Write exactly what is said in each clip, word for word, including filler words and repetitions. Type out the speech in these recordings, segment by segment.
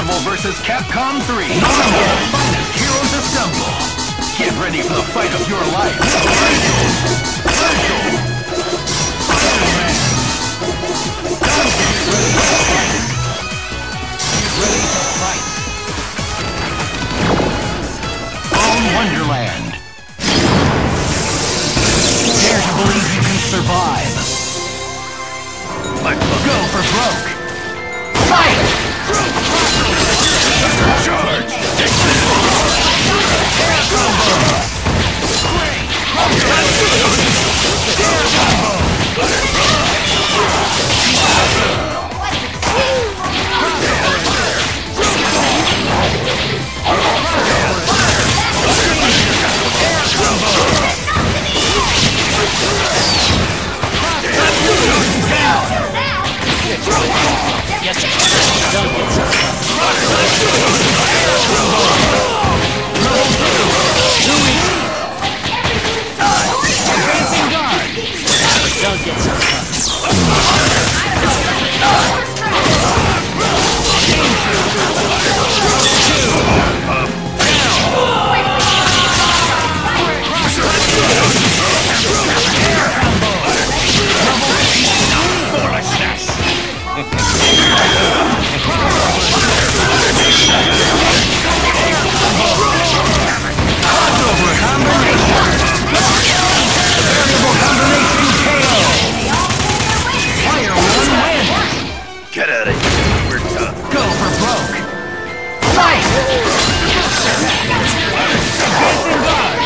Marvel versus. Capcom three. Marvel's finest heroes assemble. Get ready for the fight of your life. Virgil! Virgil! Spider-Man! Get ready to fight. Bone Wonderland. Dare to believe you can survive. Let's go for broke. Fight! Charge! Yes, don't get some. Don't get some. Get out of here. We're tough. Go for broke. Fight! Advancing guard.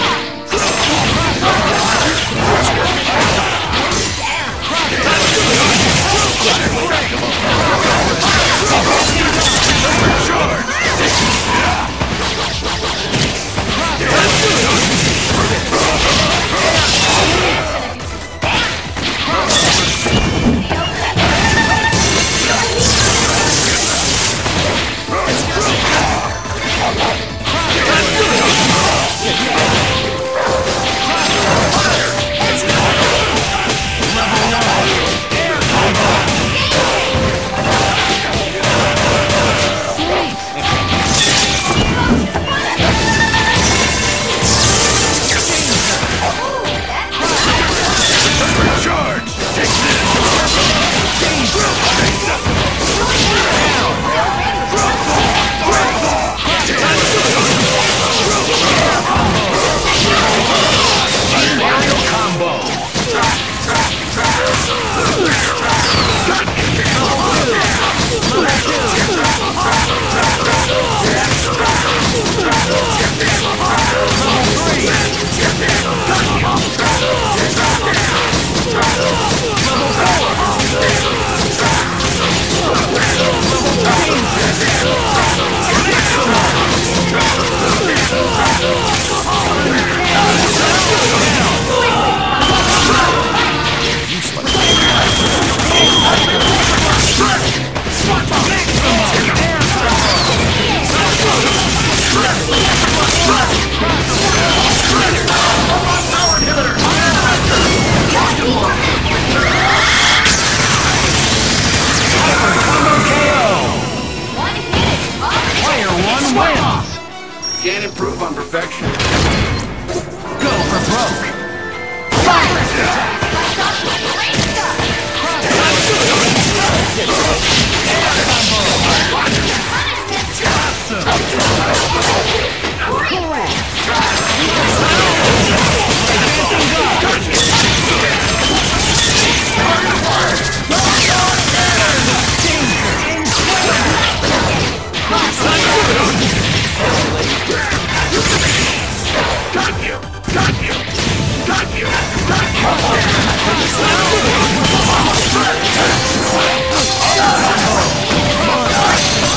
Can't improve on perfection. Go for broke. Got you! Got you! Got you! Got you!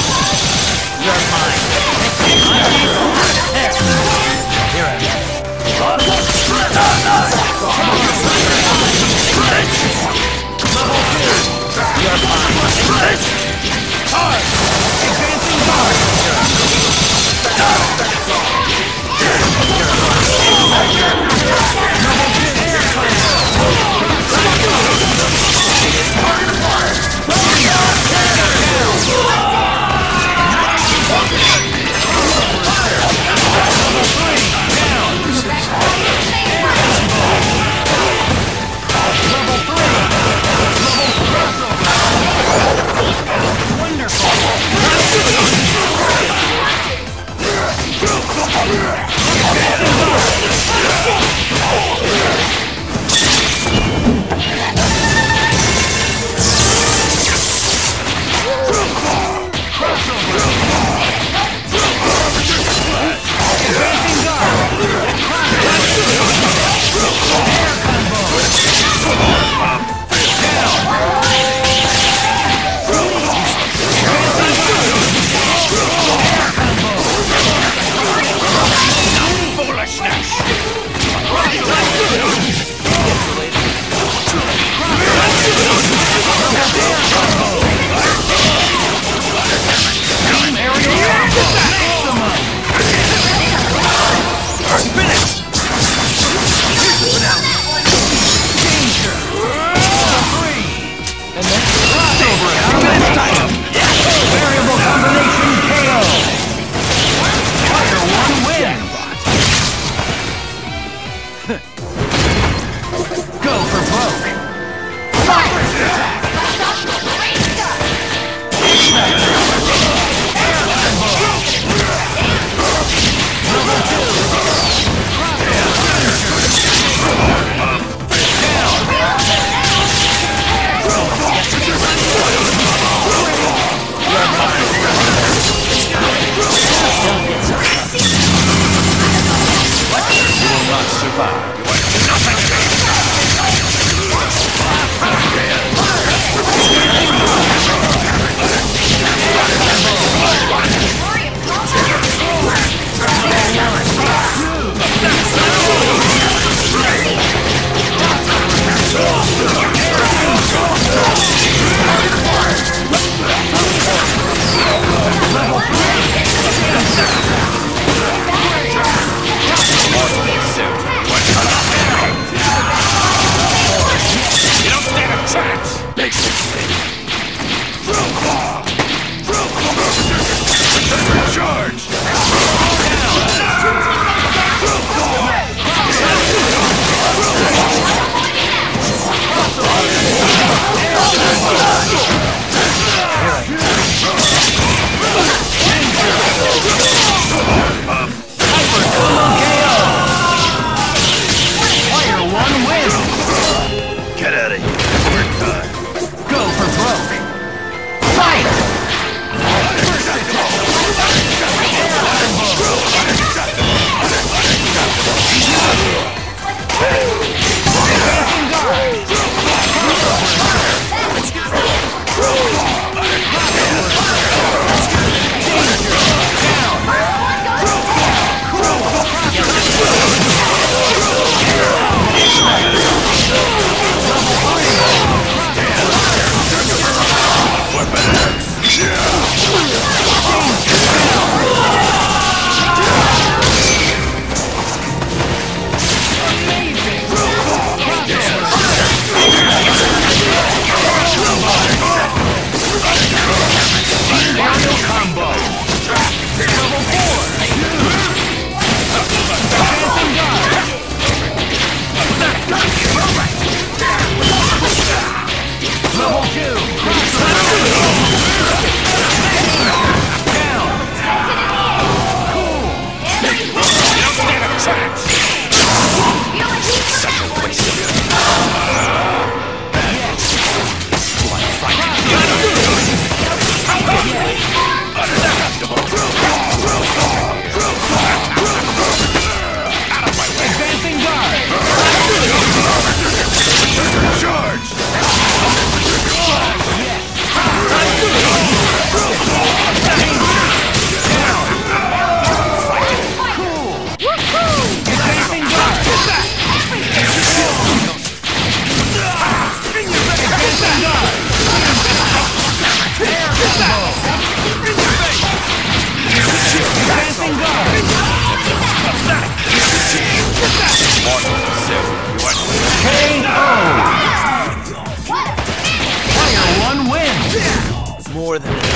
More than enough.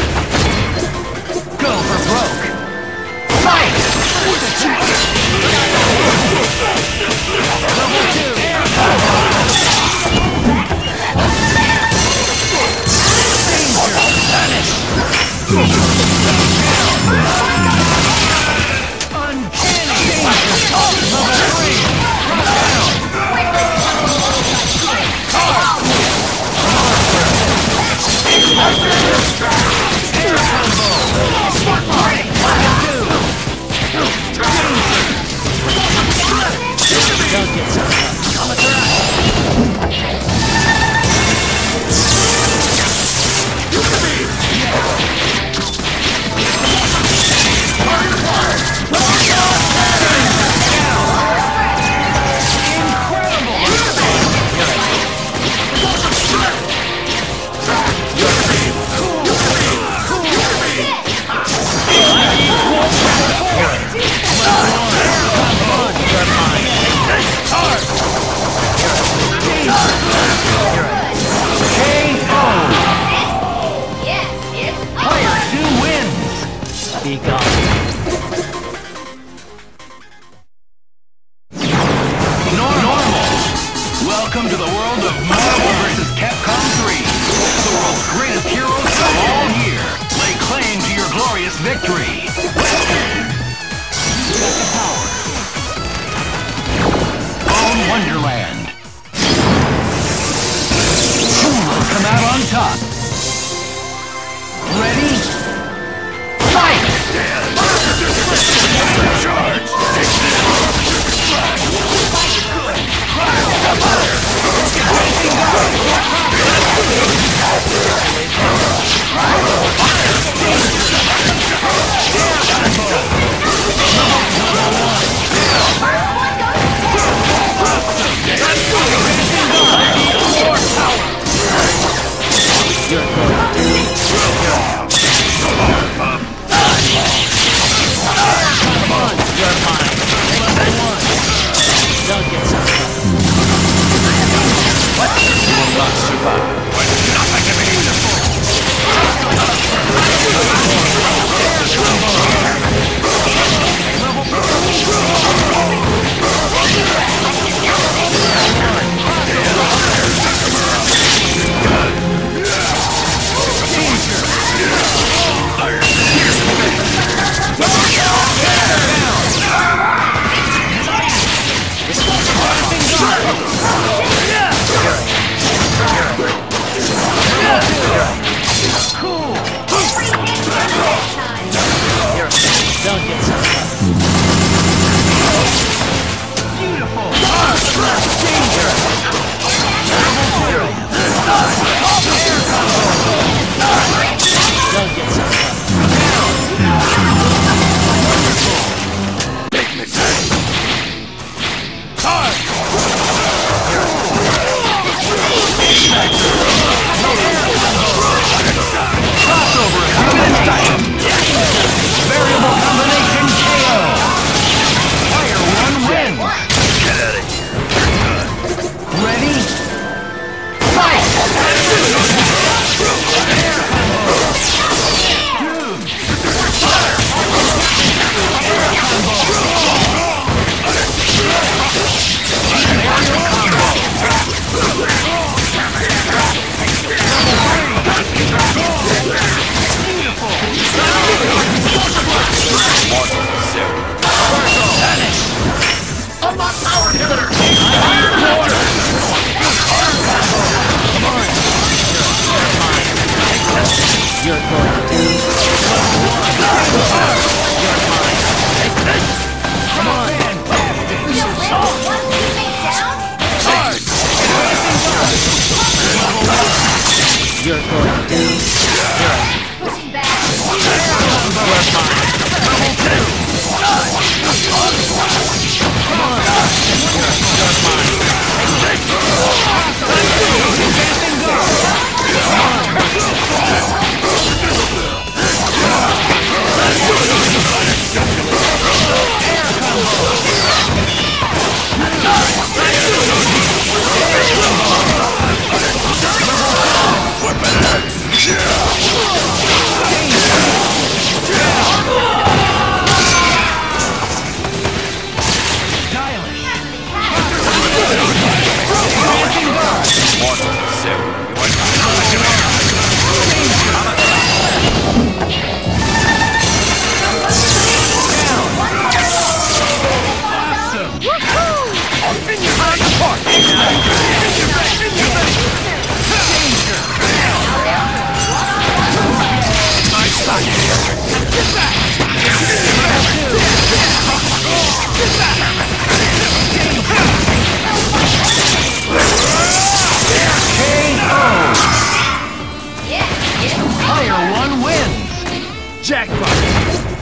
Go for broke. Fight! Level two. Be gone. Welcome to the world of Marvel versus. Capcom three. The world's greatest heroes of all year. Lay claim to your glorious victory. You got the power. Own Wonderland. Who will come out on top? Ready? Fight! Charge! What? Nothing to be.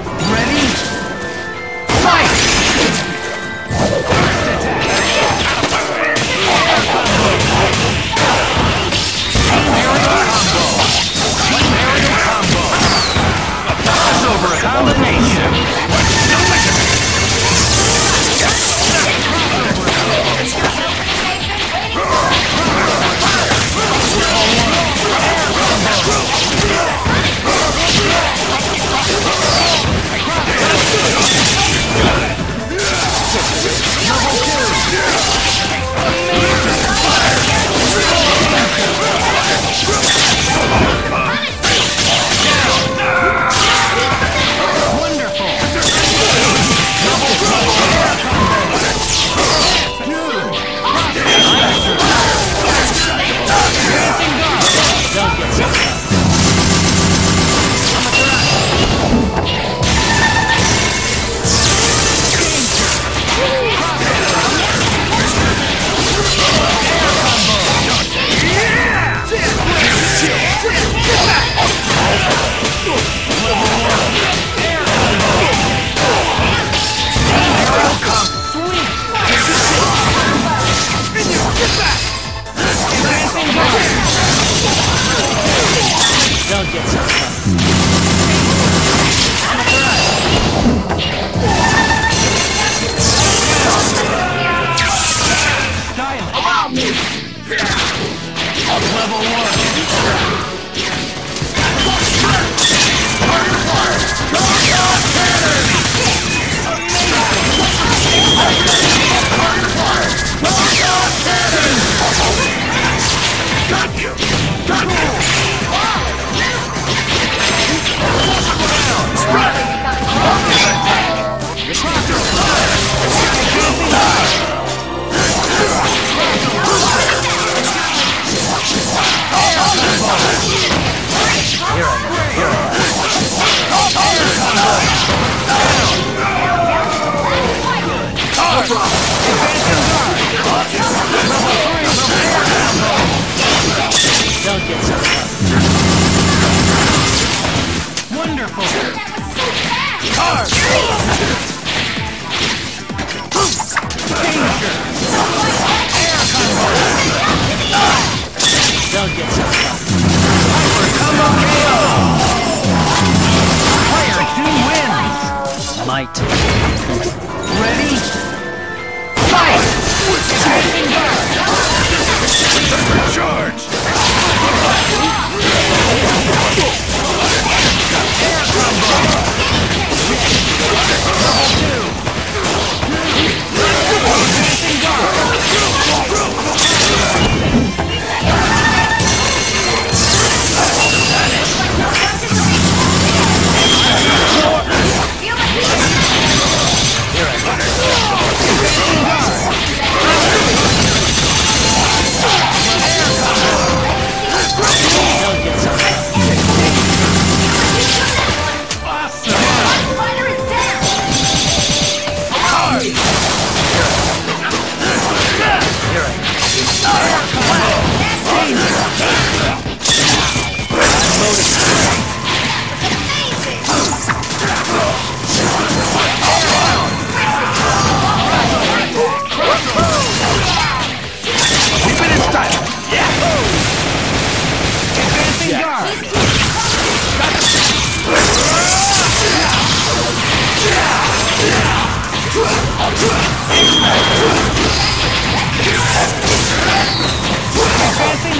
Ready? Fight! Crossover combination! Don't get so tough. Allow me! Level one! Got you! Got you! Don't get so tough. Wonderful! Card! Don't get so tough. Combo K O! Player two wins! Might. Ready? Fight! Charge! Air combo! Level two! Advancing guard! Don't get so tough. Keep it in style! Advancing guard! Advancing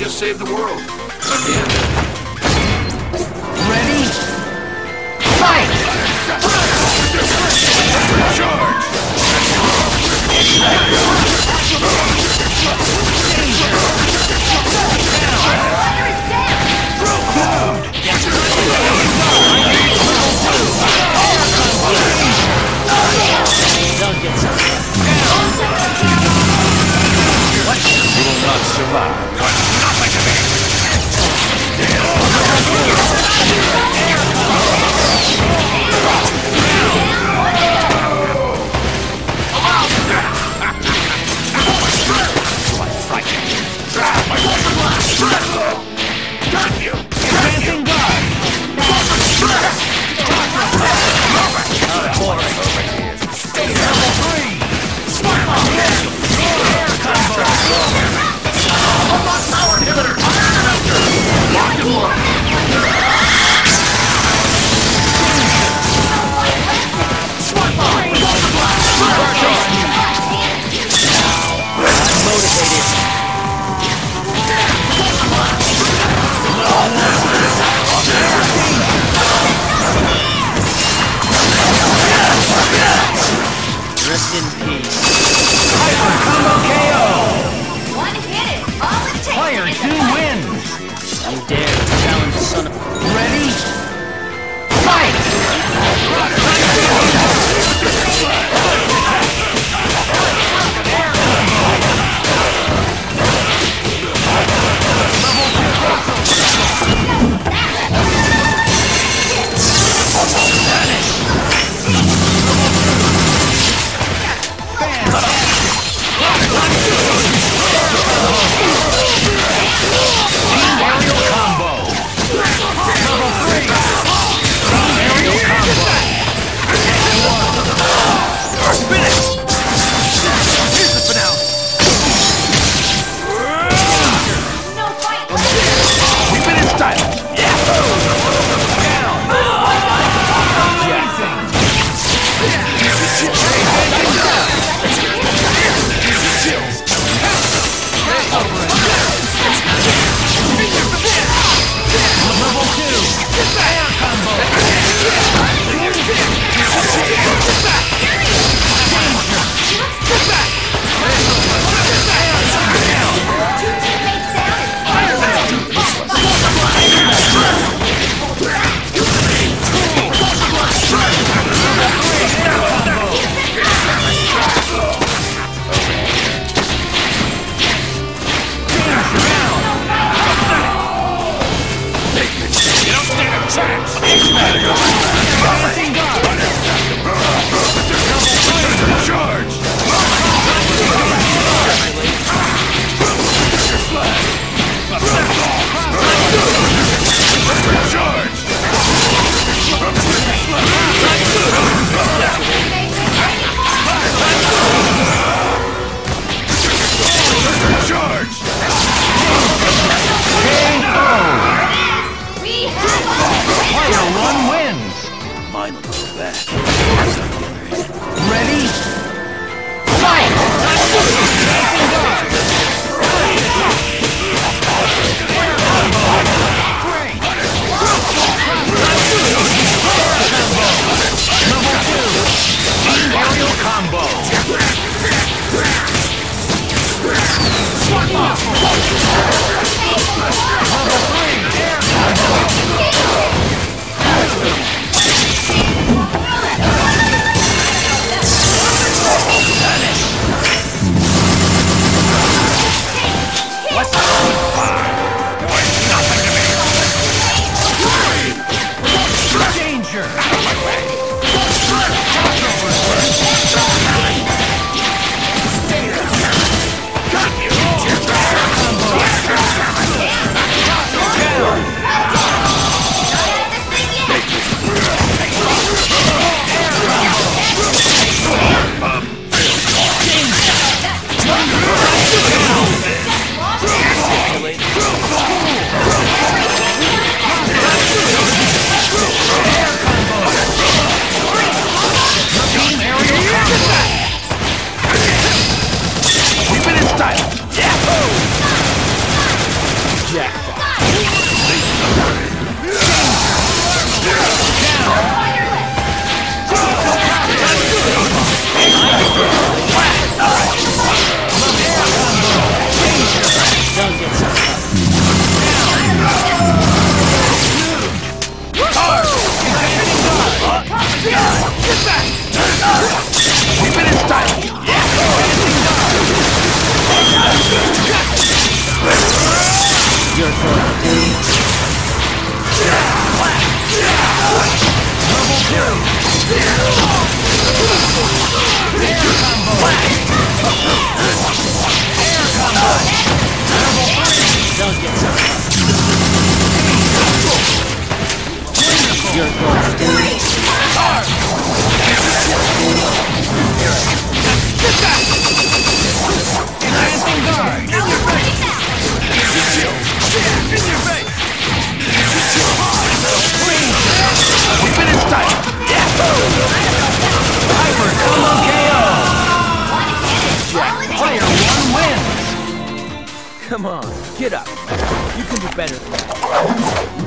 just saved the world. Again. Ready? Fight! Charge! They'll get some fun. You will not survive. Nothing to me! Got you! Advancing guard! Level three! Air combo! Power inhibitor! Lock and load! Rest in peace. Hyper combo K O! One hit is all it takes. Player to get two the point. wins! You dare to challenge the son of... Ready? Fight! Aerial combo! Level three! Aerial combo! Spin it! Here's the finale! No fight. We've been in style! Level two! Air combo! You don't stand a chance! Advancing guard! Charge! Charge! Charge! We have all Player one wins! Mine will go back. Ready? Fight! Aerial combo! Level three! Air What's nothing to me? danger! Got you! Player one wins! Come on, get up. You can do better than that.